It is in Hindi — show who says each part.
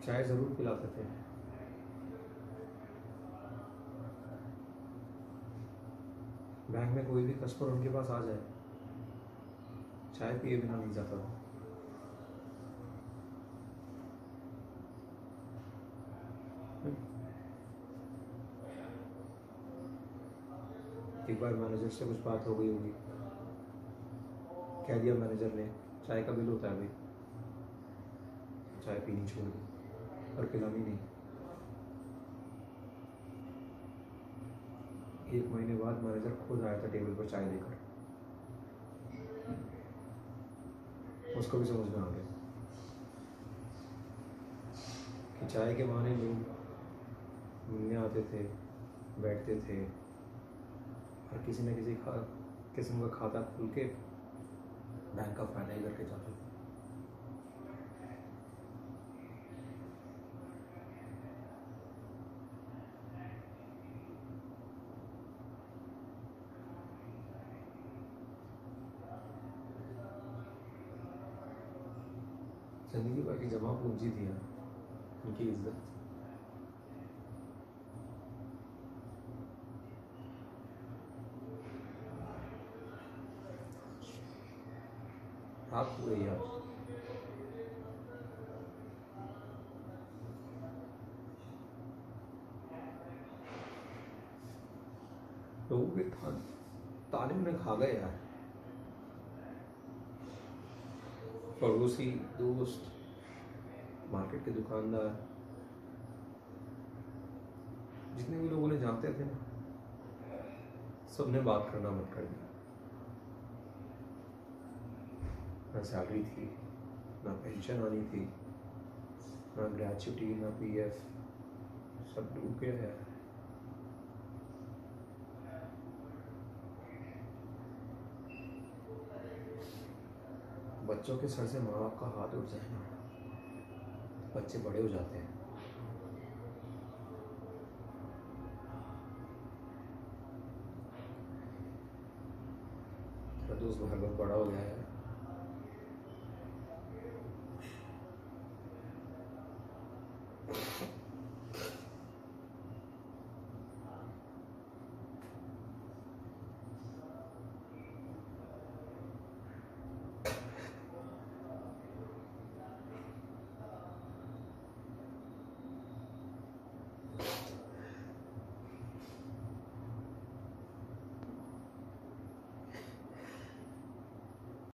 Speaker 1: चाय ज़रूर पिलाते थे। बैंक में कोई भी कस्टमर उनके पास आ जाए, चाय पिए बिना नहीं जाता था। एक बार मैनेजर से कुछ बात हो गई होगी, कह दिया मैनेजर ने चाय का बिल होता है भाई, चाय पीनी छोड़ दी और पिलानी नहीं। 1 महीने बाद मैनेजर खुद आया था टेबल पर चाय लेकर। उसको भी समझ में आ गया कि चाय के बहाने लोग मिलने आते थे, बैठते थे और किसी न किसी किस्म का खाता खुल के बैंक का फायदा ही करके जाते थे। जिंदगी भर की जमा पूंजी थी यार उनकी इज्जत। रात हो गई आज। लोगों के ताने उन्हें खा गए यार। पड़ोसी, दोस्त, मार्केट के दुकानदार, जितने भी लोग उन्हें जानते थे ना, सबने बात करना बंद कर दिया। ना सैलरी थी, ना पेंशन आनी थी, ना ग्रेचुटी, ना पीएफ, सब डूब गया है। बच्चों के सर से माँ बाप का हाथ उठ जाए ना, बच्चे बड़े हो जाते हैं। तेरा दोस्त बहुत बड़ा हो गया है,